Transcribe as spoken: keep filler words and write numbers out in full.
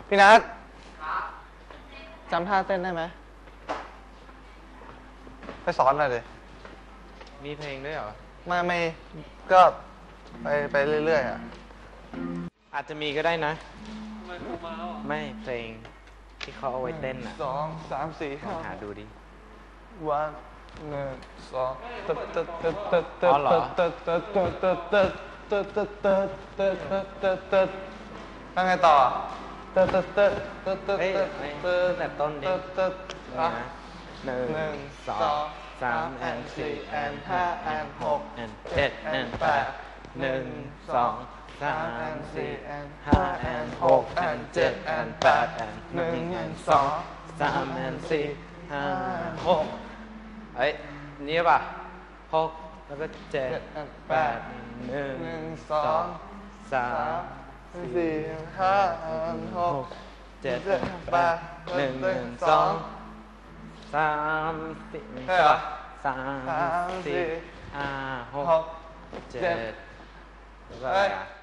พี่นัทจำท่าเต้นได้ไหมไปสอนหน่อยดิมีเพลงด้วยเหรอไม่ไม่ก็ไปไปเรื่อยๆอ่ะอาจจะมีก็ได้นะไม่เพลงที่เขาเอาไว้เต้นอ่ะสองสามสี่ลองหาดูดิวันหนึ่งสองตึ๊ดตึ๊ดตึ๊ดตึ๊ดตึ๊ดตึ๊ดตึ๊ดตึ๊ดตึ๊ดตึ๊ดตึ๊ดตึ๊ดตึ๊ดตึ๊ดตึ๊ดตึ๊ดตึ๊ดแล้วไงต่อตึ๊ดตึ๊ดตึ๊ดตึ๊ดตึ๊ดตึ๊ดตึ๊ดแต่ต้นดิตึ๊ดตึ๊ดอ่ะหนึ่งหนึ่งสองสามแอนสี่แอนห้าแอนหกแอนเจ็ดแอนแปดหนึ่งสองสามแอนสี่แอนห้าแอนหกแอนเจ็ดแอนแปดแอนหนึ่งแอนสองสามแอนสี่ห้าหกเอ้ยนี่ป่ะหกแล้วก็เจ็ดแปดหนึ่งสองสามสี่ห้าหกเจ็ดแปดหนึ่งหนึ่งสองสามสี่สามสี่ห้าหกเจ็ดแล้วก็อะไรอ่ะ